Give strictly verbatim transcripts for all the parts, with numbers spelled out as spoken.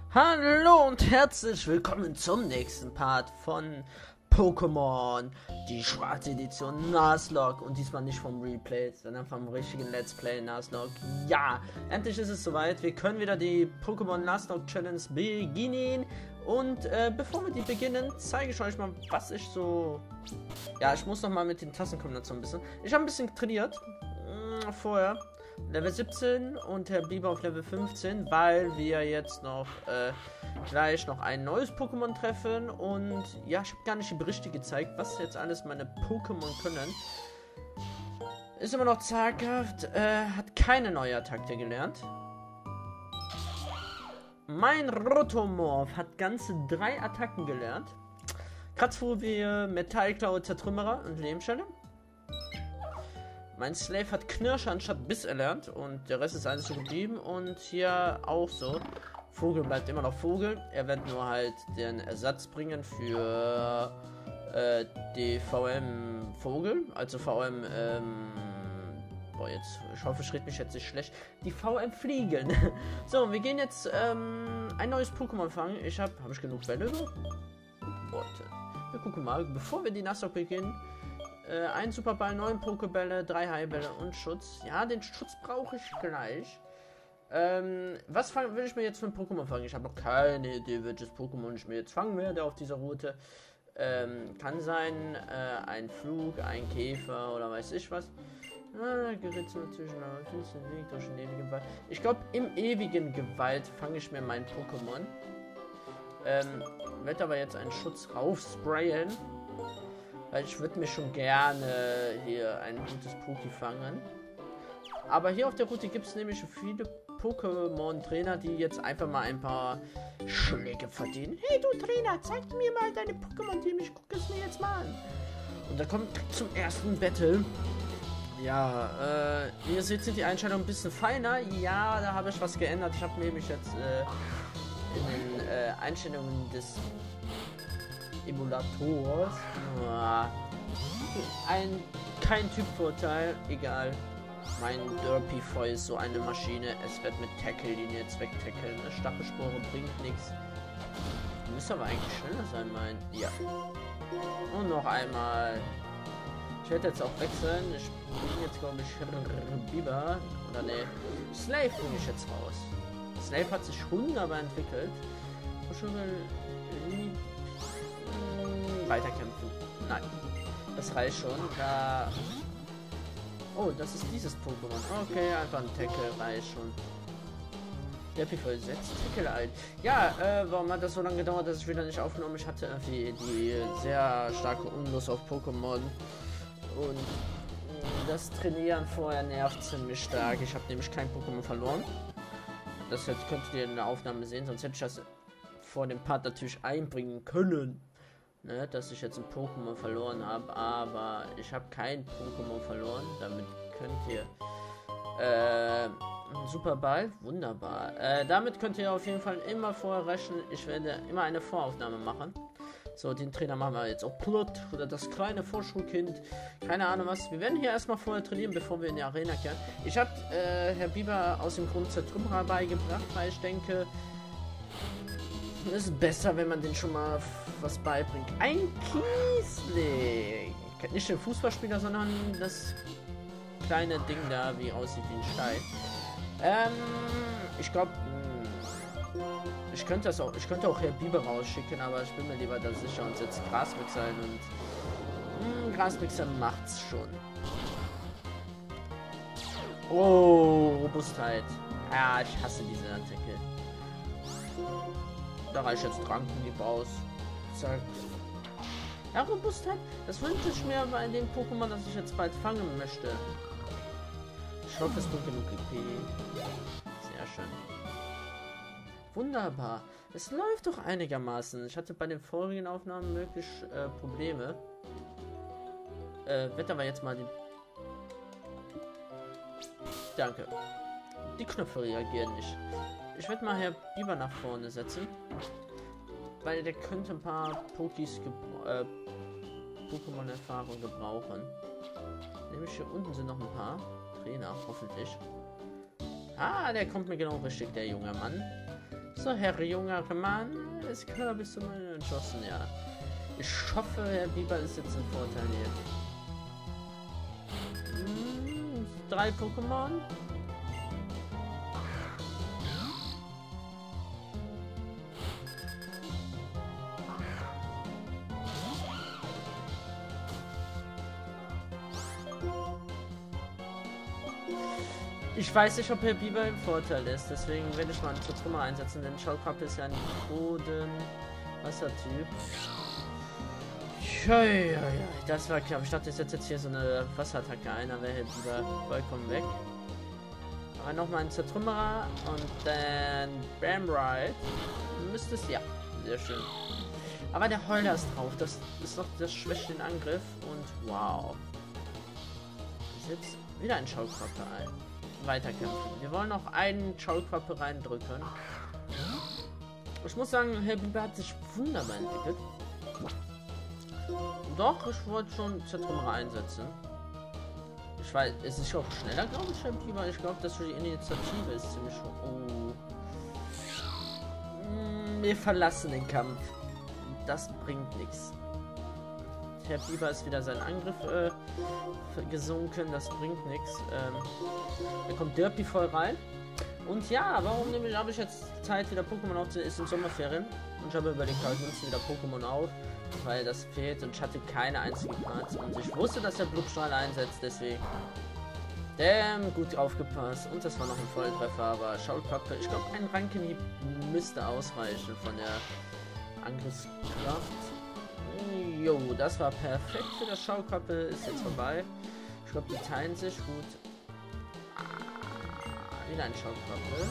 Hallo und herzlich willkommen zum nächsten Part von Pokémon, die schwarze Edition Nuzlocke, und diesmal nicht vom Replay, sondern vom richtigen Let's Play Nuzlocke. Ja, endlich ist es soweit, wir können wieder die Pokémon Nuzlocke Challenge beginnen, und äh, bevor wir die beginnen, zeige ich euch mal, was ich so... Ja, ich muss noch mal mit den Tastenkombinationen ein bisschen... Ich habe ein bisschen trainiert, mh, vorher. Level siebzehn und Herr Biber auf Level fünfzehn, weil wir jetzt noch äh, gleich noch ein neues Pokémon treffen. Und ja, ich habe gar nicht die Berichte gezeigt, was jetzt alles meine Pokémon können. Ist immer noch zaghaft, äh, hat keine neue Attacke gelernt. Mein Rotomorph hat ganze drei Attacken gelernt. Kratzfurie, Metallklaue, Zertrümmerer und Lebensschelle. Mein Slave hat Knirscher anstatt Biss erlernt und der Rest ist alles so geblieben. Und hier auch so. Vogel bleibt immer noch Vogel. Er wird nur halt den Ersatz bringen für äh, die V M Vogel. Also V M, ähm, boah, jetzt, ich hoffe, ich rede mich jetzt nicht schlecht. Die V M Fliegen. So, wir gehen jetzt ähm, ein neues Pokémon fangen. Ich habe, habe ich genug Bälle über? Warte. Wir gucken mal, bevor wir die Nuzlocke beginnen. Äh, ein Superball, neun Pokébälle, drei Heilbälle und Schutz. Ja, den Schutz brauche ich gleich. Ähm, was fang, will ich mir jetzt für ein Pokémon fangen? Ich habe noch keine Idee, welches Pokémon ich mir jetzt fangen werde auf dieser Route. Ähm, kann sein, äh, ein Flug, ein Käfer oder weiß ich was. Ah, Geritze zwischen einem Weg durch den ewigen Wald. Ich glaube, im ewigen Gewalt fange ich mir mein Pokémon. Ähm, werde aber jetzt einen Schutz raufsprayen. Weil ich würde mir schon gerne hier ein gutes Poké fangen. Aber hier auf der Route gibt es nämlich viele Pokémon-Trainer, die jetzt einfach mal ein paar Schläge verdienen. Hey du Trainer, zeig mir mal deine Pokémon-Team, ich gucke es mir jetzt mal an. Und da kommt zum ersten Battle. Ja, äh, wie ihr seht, sind die Einstellungen ein bisschen feiner. Ja, da habe ich was geändert. Ich habe nämlich jetzt äh, in den äh, Einstellungen des Emulators. Ein kein Typvorteil, egal. Mein Derpy ist so eine Maschine. Es wird mit Tackle-Linie jetzt wegtackeln. Eine Stachelspore bringt nichts. Müsste aber eigentlich schneller sein, mein. Ja. Und noch einmal. Ich werde jetzt auch wechseln. Ich bin jetzt, glaube ich, Biber. Oder ne. Slave bringe ich jetzt raus. Slave hat sich wunderbar entwickelt. Weiterkämpfen. Nein. Das reicht schon. Da. Oh, das ist dieses Pokémon. Okay, einfach ein Tackle reicht schon. Der Pifol setzt Tackle ein. Ja, äh, warum hat das so lange gedauert, dass ich wieder nicht aufgenommen? Ich hatte irgendwie die sehr starke Unlust auf Pokémon. Und das Trainieren vorher nervt ziemlich stark. Ich habe nämlich kein Pokémon verloren. Das jetzt könntet ihr in der Aufnahme sehen, sonst hätte ich das vor dem Part natürlich einbringen können. Ne, dass ich jetzt ein Pokémon verloren habe, aber ich habe kein Pokémon verloren. Damit könnt ihr äh, Superball, wunderbar. Äh, damit könnt ihr auf jeden Fall immer vorher rechnen. Ich werde immer eine Voraufnahme machen. So, den Trainer machen wir jetzt auch Plot oder das kleine Vorschulkind. Keine Ahnung was. Wir werden hier erstmal vorher trainieren, bevor wir in die Arena kehren. Ich habe äh, Herr Biber aus dem Grund Zertrümmerer beigebracht, weil ich denke, es ist besser, wenn man den schon mal was beibringt. Ein Kiesling. Nicht den Fußballspieler, sondern das kleine Ding da, wie aussieht wie ein Stein. Ähm, ich glaube, ich könnte das auch, ich könnte auch Herr Biber rausschicken, aber ich bin mir lieber da sicher und setze Grasmixer ein und mh, Grasmixer macht's schon. Oh, Robustheit. Ja, ich hasse diese Attacke. Da reicht jetzt Trankenlieb aus. Zack. Ja, Robustheit. Das wünsche ich mir bei dem Pokémon, das ich jetzt bald fangen möchte. Ich hoffe, es bringt genug E P. Sehr schön. Wunderbar. Es läuft doch einigermaßen. Ich hatte bei den vorigen Aufnahmen wirklich äh, Probleme. Äh, wird aber jetzt mal die... Danke. Die Knöpfe reagieren nicht. Ich werde mal Herr Biber nach vorne setzen. Weil der könnte ein paar Pokis äh, Pokémon-Erfahrung gebrauchen. Nämlich hier unten sind noch ein paar Trainer, hoffentlich. Ah, der kommt mir genau richtig, der junge Mann. So, Herr junger Mann, ist klar, bist du mal entschlossen, ja. Ich hoffe, Herr Biber ist jetzt ein Vorteil hier. Hm, drei Pokémon. Ich weiß nicht, ob Herr Biber im Vorteil ist, deswegen werde ich mal einen Zertrümmer einsetzen, denn Schaukappe ist ja ein Boden-Wassertyp. Ja, ja, ja, das war klar. Ich dachte, ich setze jetzt hier so eine Wasserattacke ein, dann wäre Herr Biber vollkommen weg. Aber nochmal ein Zertrümmerer und dann Bamride. Müsste es, ja, sehr schön. Aber der Heuler ist drauf, das ist doch, das schwächt den Angriff und wow. Ich setze wieder ein Schaukappe ein. Weiterkämpfen. Wir wollen noch einen Schaukappe reindrücken. Ich muss sagen, Herr Biber hat sich wunderbar entwickelt. Doch, ich wollte schon Zertrümmerer einsetzen. Ich weiß, es ist auch schneller, glaube ich, Herr Biber. Ich glaube, dass für die Initiative ist ziemlich schon. Oh. Wir verlassen den Kampf. Das bringt nichts. Herr Biber ist wieder sein Angriff äh, gesunken, das bringt nichts. Ähm, da kommt Derpy voll rein. Und ja, warum nämlich habe ich jetzt Zeit, wieder Pokémon aufzunehmen? Ist in Sommerferien. Und ich habe überlegt, halt nutze wieder Pokémon auf, weil das fehlt und ich hatte keine einzige Parts. Und ich wusste, dass er Blubstrahl einsetzt, deswegen. Damn, gut aufgepasst. Und das war noch ein Volltreffer, aber Schaukappe. Ich glaube, ein Rankenhieb müsste ausreichen von der Angriffskraft. Jo, das war perfekt für das Schaukappe. Ist jetzt vorbei. Ich glaube, die teilen sich gut. Ah, wieder ein Schaukappe.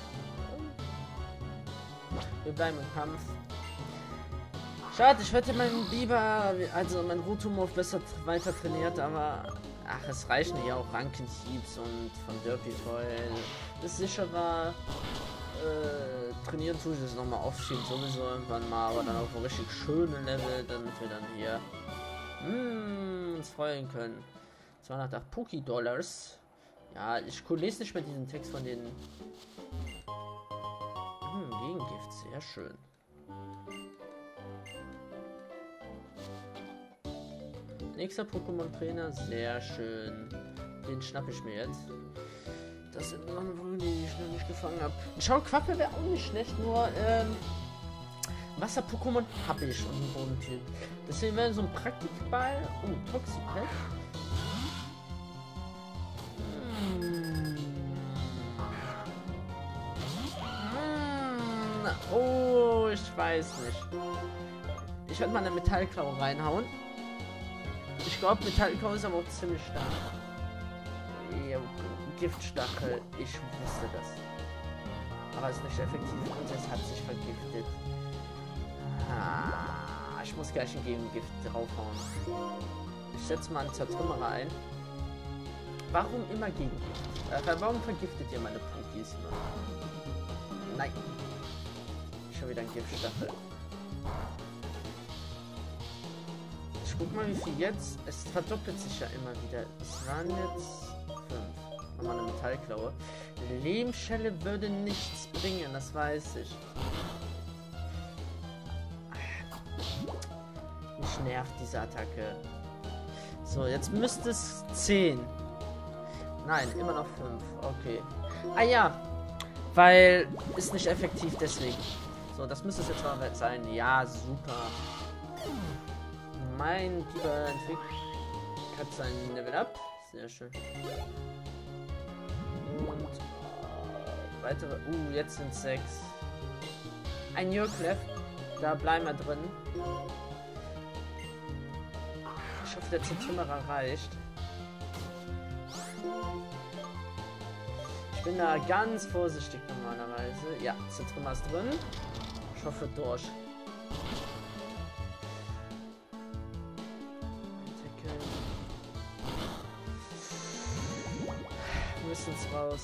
Wir bleiben im Kampf. Schade, ich hätte meinen Biber, also mein Rotomorph besser weiter trainiert, aber ach, es reichen ja auch Rankenhiebs und von Derpy voll. Ist sicherer. Äh, trainieren tue ich das nochmal aufschieben, sowieso irgendwann mal, aber dann auf ein richtig schöne Level, damit wir dann hier mm, uns freuen können. zweihundertacht Poké-Dollars. Ja, ich lese nicht mehr diesen Text von den hm, Gegengift, sehr schön. Nächster Pokémon-Trainer, sehr schön. Den schnappe ich mir jetzt. Das sind noch die ich noch nicht gefangen habe. Schauquappe wäre auch nicht schlecht, nur ähm, Wasser-Pokémon habe ich und einen Bodentyp. Deswegen wäre so ein Praktikball. Oh, Toxipet. Hm. Hm. Oh, ich weiß nicht. Ich werde mal eine Metallklaue reinhauen. Ich glaube, Metallklaue ist aber auch ziemlich stark. Ja, Giftstachel, ich wusste das. Aber es ist nicht effektiv und es hat sich vergiftet. Ah, ich muss gleich ein Gegengift draufhauen. Ich setze mal einen Zertrümmerer ein. Warum immer Gegengift? Äh, warum vergiftet ihr meine Pokis immer? Nein. Schon wieder ein Giftstachel. Ich guck mal, wie viel jetzt. Es verdoppelt sich ja immer wieder. Es waren jetzt fünf. Nochmal eine Metallklaue. Lehmschelle würde nichts bringen, das weiß ich. Mich nervt diese Attacke. So, jetzt müsste es zehn. Nein, immer noch fünf. Okay. Ah ja. Weil ist nicht effektiv deswegen. So, das müsste es jetzt mal sein. Ja, super. Mein Biber entwickelt hat sein Level Up. Sehr schön. Und äh, weitere. Uh, jetzt sind sechs. Ein Jurklef. Da bleiben wir drin. Ich hoffe, der Zertrümmerer reicht. Ich bin da ganz vorsichtig normalerweise. Ja, Zertrümmer ist drin. Ich hoffe durch. Wir müssen es raus.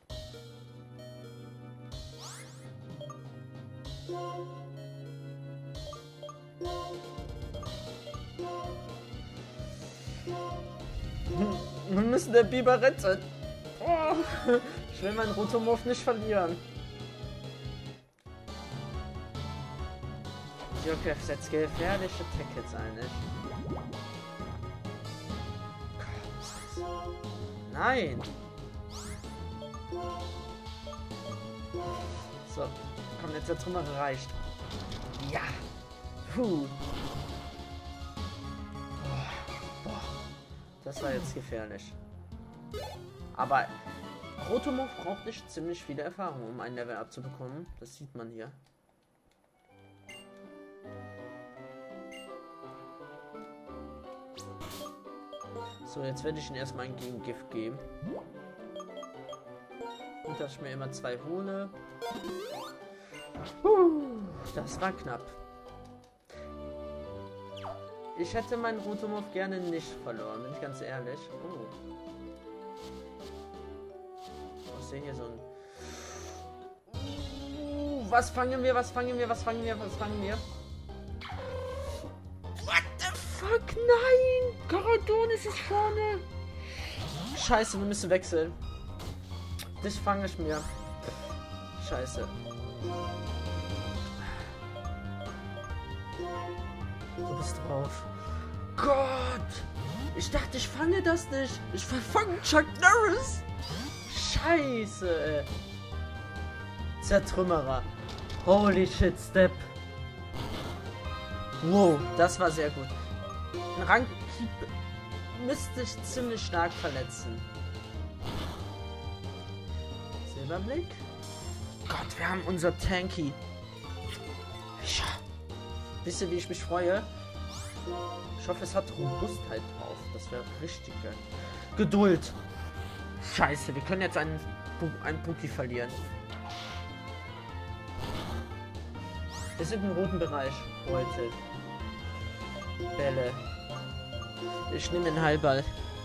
Wir müssen der Biber retten. Oh, ich will meinen Rotomorph nicht verlieren. Jokef setzt gefährliche Tickets ein, nicht? Nein! So, komm, jetzt der Trümmer reicht. Ja! Puh! Boah. Das war jetzt gefährlich. Aber Rotomov braucht nicht ziemlich viele Erfahrungen, um ein Level abzubekommen. Das sieht man hier. So, jetzt werde ich ihn erstmal ein Gegengift geben. Und dass ich mir immer zwei hole. Uh, das war knapp. Ich hätte meinen Rotomov gerne nicht verloren, bin ich ganz ehrlich. Oh. Ich sehe hier so ein... Uh, was fangen wir, was fangen wir, was fangen wir, was fangen wir? What the fuck, nein! Garadon ist vorne! Scheiße, wir müssen wechseln. Das fange ich mir. Scheiße. Du bist drauf. Gott! Ich dachte, ich fange das nicht. Ich verfange Chuck Norris. Scheiße, ey. Zertrümmerer. Holy shit, Step. Wow, das war sehr gut. Ein Rangkeep müsste ich ziemlich stark verletzen. Silberblick? Gott, wir haben unser Tanky. Ja. Wisst ihr, wie ich mich freue? Ich hoffe, es hat Robustheit drauf. Das wäre richtig geil. Geduld. Scheiße, wir können jetzt einen, einen Puki verlieren. Wir sind im roten Bereich heute. Bälle. Ich nehme den Heilball.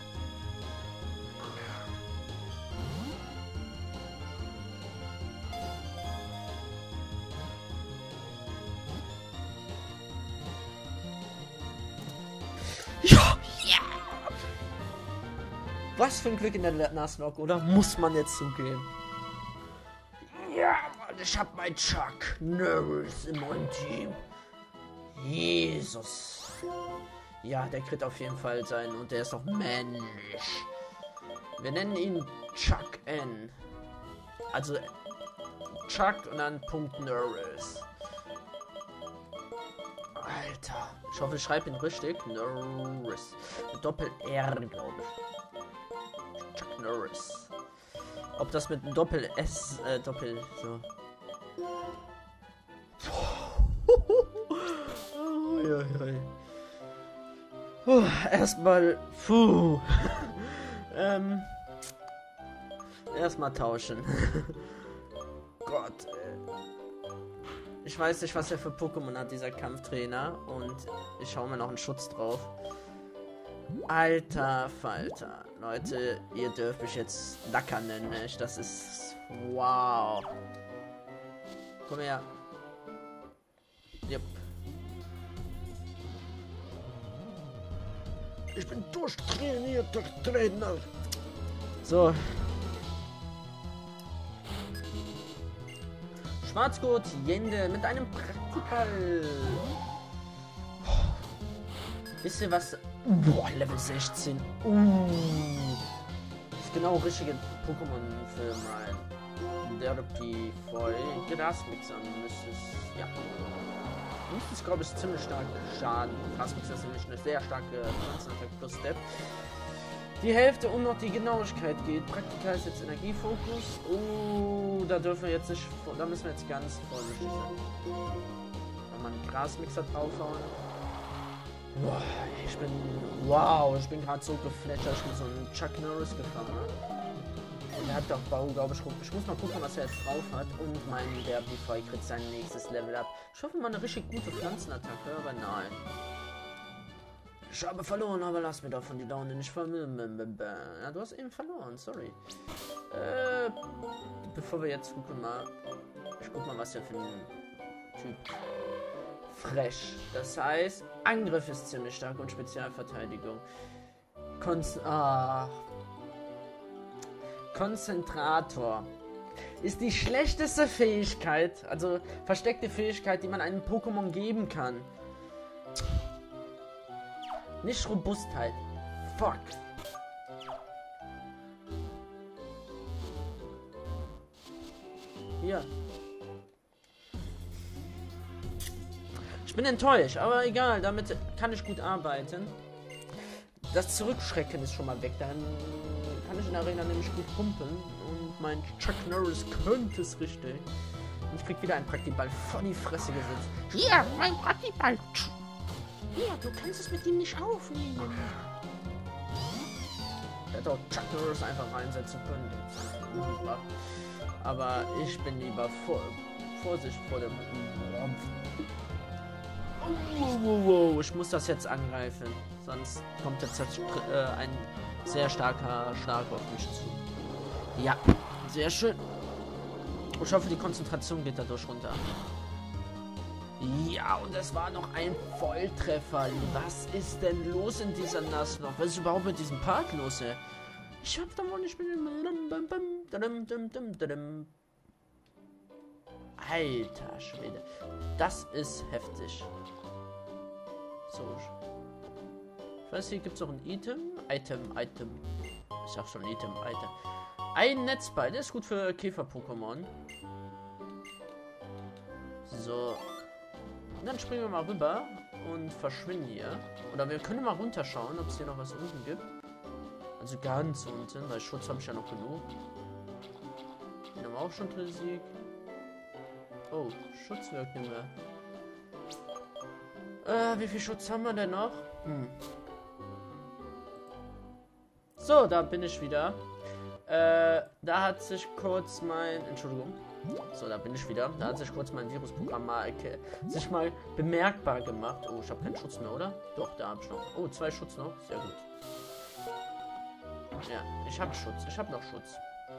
Ja! Ja! Was für ein Glück in der Nuzlocke, oder? Muss man jetzt zugeben. Ja, Mann, ich hab mein Chuck Norris in meinem Team. Jesus. Ja, der kriegt auf jeden Fall sein und der ist auch männlich. Wir nennen ihn Chuck N. Also Chuck und dann Punkt Norris. Alter. Ich hoffe, ich schreibe ihn richtig. Norris. Mit Doppel-R, glaube ich. Chuck Norris. Ob das mit einem Doppel-S, äh, Doppel, so. Oh, ja, ja. Puh, erstmal, puh. ähm, erstmal tauschen. Gott, ey. Ich weiß nicht, was er für Pokémon hat, dieser Kampftrainer. Und ich schaue mir noch einen Schutz drauf. Alter Falter. Leute, ihr dürft mich jetzt Lacker nennen, nicht? Das ist... Wow. Komm her. Yep. Ich bin durchtrainierter Trainer. So. Schwarzgurt Jende mit einem Praktikal. Wisst ihr was? Boah, Level sechzehn. Uh. Das ist genau richtige Pokémon für mein Therapy voll Grasmixer müsste es. Ja. Müsste es, glaube ich, ziemlich stark schaden. Grasmixer ist nämlich eine sehr starke Pflanzenattacke plus Step. Die Hälfte und noch die Genauigkeit geht. Praktika ist jetzt Energiefokus. Oh, da dürfen wir jetzt nicht. Da müssen wir jetzt ganz vorsichtig sein. Wenn man einen Grasmixer draufhauen. Boah, ich bin. Wow, ich bin gerade so geflasht, dass ich mit so einem Chuck Norris gefahren habe. Und er hat doch Bau, glaube ich. Ich muss mal gucken, was er jetzt drauf hat. Und mein Derby-Fei kriegt sein nächstes Level ab. Ich hoffe mal eine richtig gute Pflanzenattacke, aber nein. Ich habe verloren, aber lass mir davon die Laune nicht verlieren. Ja, du hast eben verloren, sorry. Äh, bevor wir jetzt gucken mal. Ich guck mal, was der für ein Typ. Fresh. Das heißt, Angriff ist ziemlich stark und Spezialverteidigung. Konz ah. Konzentrator. ist die schlechteste Fähigkeit, also versteckte Fähigkeit, die man einem Pokémon geben kann. Nicht Robustheit. Fuck. Hier. Ich bin enttäuscht, aber egal, damit kann ich gut arbeiten. Das Zurückschrecken ist schon mal weg, dann kann ich in der Arena nämlich gut pumpen und mein Chuck Norris könnte es richtig. Und ich krieg wieder einen Praktiball vor die Fresse gesetzt. Hier, mein Praktiball. Hier, du kannst es mit ihm nicht aufnehmen. Er hätte auch Chuck Norris einfach reinsetzen können. Jetzt. Aber ich bin lieber vor, Vorsicht vor dem Rumpf. Oh, oh, oh, ich muss das jetzt angreifen. Sonst kommt jetzt äh, ein sehr starker Schlag auf mich zu. Ja, sehr schön. Ich hoffe, die Konzentration geht dadurch runter. Ja, und es war noch ein Volltreffer. Was ist denn los in dieser Nass noch? Was ist überhaupt mit diesem Part los, ey? Ich hab da wohl nicht mit dem... Alter Schwede. Das ist heftig. So. Ich weiß, hier gibt es auch ein Item. Item, Item. Ich sag schon Item, Item. Ein Netzball, der ist gut für Käfer-Pokémon. So. Und dann springen wir mal rüber und verschwinden hier. Oder wir können mal runterschauen, ob es hier noch was unten gibt. Also ganz unten, weil Schutz habe ich ja noch genug. Den haben wir auch schon drin Sieg. Oh, Schutz wirkt nicht mehr. Äh, wie viel Schutz haben wir denn noch? Hm. So, da bin ich wieder. Äh, da hat sich kurz mein... Entschuldigung. So, da bin ich wieder. Da hat sich kurz mein Virusprogramm mal, okay, sich mal bemerkbar gemacht. Oh, ich habe keinen Schutz mehr, oder? Doch, da habe ich noch. Oh, zwei Schutz noch. Sehr gut. Ja, ich habe Schutz. Ich habe noch Schutz.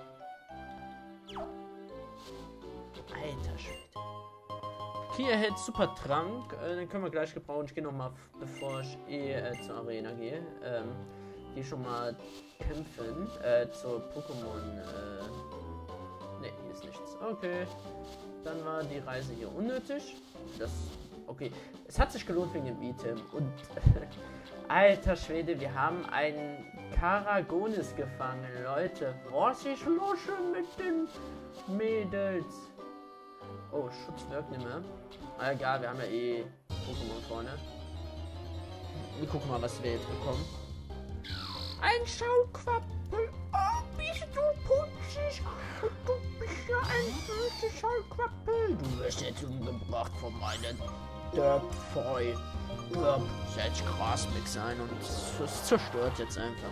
Alter Schwede. Hier erhält Super Trank. Äh, den können wir gleich gebrauchen. Ich gehe nochmal, bevor ich eh äh, zur Arena gehe. Ähm, die schon mal kämpfen. Äh, zur Pokémon. Äh, ne, hier ist nichts. Okay. Dann war die Reise hier unnötig. Das. Okay. Es hat sich gelohnt wegen dem Item. Und. Alter Schwede, wir haben einen Karagonis gefangen, Leute. Was ist los mit den Mädels? Oh, Schutz wirkt nicht mehr. Ah, egal, wir haben ja eh Pokémon vorne. Wir gucken mal, was wir jetzt bekommen. Ein Schauquappel. Oh, bist du putzig. Und du bist ja ein süßes Schauquappel. Du wirst jetzt umgebracht von meinen Derpfeu. Derp setzt Grasmix ein und es zerstört jetzt einfach.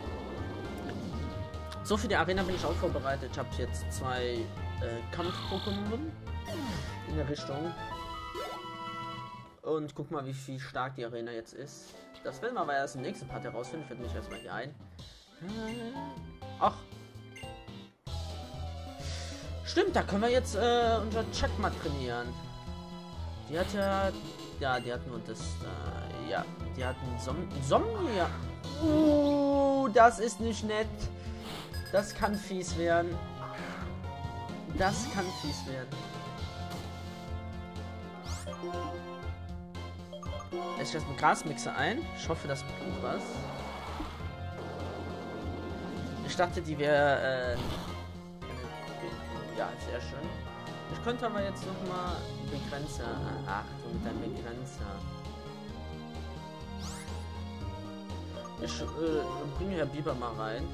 So, für die Arena bin ich auch vorbereitet. Ich habe jetzt zwei äh, Kampf-Pokémon in der Richtung. Und guck mal, wie viel stark die Arena jetzt ist. Das werden wir aber erst im nächsten Part herausfinden. Ich werde mich erstmal hier ein. Ach. Stimmt, da können wir jetzt äh, unser Chuck mal trainieren. Die hat ja... Ja, die hat nur das... Äh, ja, die hat einen Som Somnia. Uh, das ist nicht nett. Das kann fies werden. Das kann fies werden. Ich lasse einen Grasmixer ein. Ich hoffe, das bringt was. Ich dachte, die wäre... Äh, ja, sehr schön. Ich könnte aber jetzt noch mal Begrenzer. Ach, du mit deinem Begrenzer. Ich äh, bringe Herr Biber mal rein.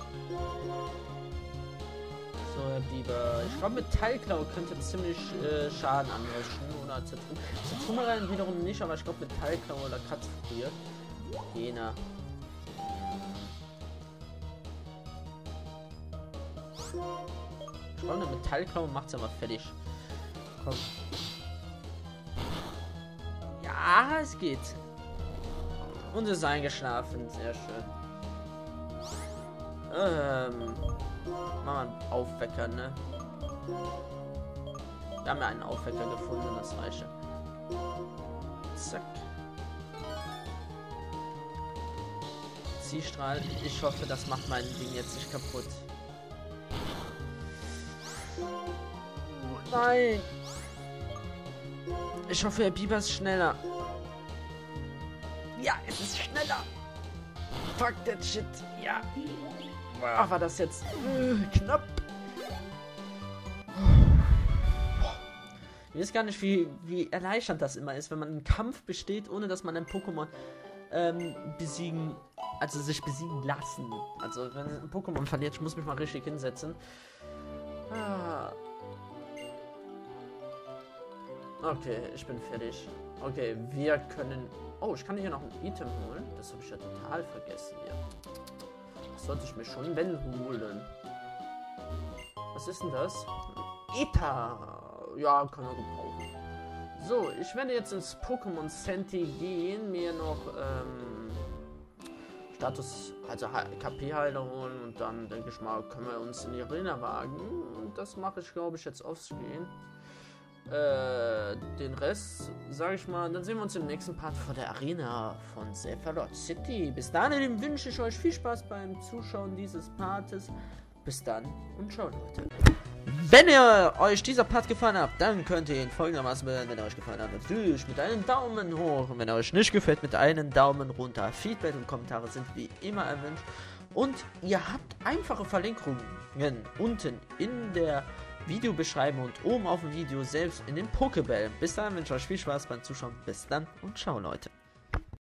So, Herr Biber. Ich glaube, Metallklau könnte ziemlich äh, Schaden anrichten. Oder Zitrum. Zitrumerein wiederum nicht, aber ich glaube, Metallklau oder Kratzfrier. Jener. Ich glaube, eine Metallklaue macht's aber fertig. Komm. Ja, es geht. Und es ist eingeschlafen. Sehr schön. Ähm. Machen wir einen Aufwecker, ne? Wir haben ja einen Aufwecker gefunden, das reicht. Zack. Ziehstrahl. Ich hoffe, das macht mein Ding jetzt nicht kaputt. Nein. Ich hoffe, der Biber ist schneller. Ja, es ist schneller. Fuck that shit. Ja. Ach, war das jetzt äh, knapp. Ich weiß gar nicht, wie, wie erleichternd das immer ist, wenn man einen Kampf besteht, ohne dass man ein Pokémon ähm, besiegen, also sich besiegen lassen. Also wenn ein Pokémon verliert, ich muss mich mal richtig hinsetzen. Ah. Okay, ich bin fertig. Okay, wir können... Oh, ich kann hier noch ein Item holen. Das habe ich ja total vergessen hier. Das sollte ich mir schon wenn holen. Was ist denn das? Eta. Ja, können wir gebrauchen. So, ich werde jetzt ins Pokémon Center gehen, mir noch ähm, Status, also K P-Heiler holen und dann denke ich mal, können wir uns in die Arena wagen. Und das mache ich, glaube ich, jetzt offscreen. Äh, den Rest, sage ich mal, dann sehen wir uns im nächsten Part vor der Arena von Cephalote City. Bis dahin wünsche ich euch viel Spaß beim Zuschauen dieses Partes. Bis dann und ciao, Leute. Wenn ihr euch dieser Part gefallen hat, dann könnt ihr ihn folgendermaßen bewerten. Wenn er euch gefallen hat, natürlich mit einem Daumen hoch. Und wenn er euch nicht gefällt, mit einem Daumen runter. Feedback und Kommentare sind wie immer erwünscht. Und ihr habt einfache Verlinkungen unten in der Videobeschreibung und oben auf dem Video selbst in den Pokébällen. Bis dann, wünsche ich euch viel Spaß beim Zuschauen. Bis dann und ciao, Leute.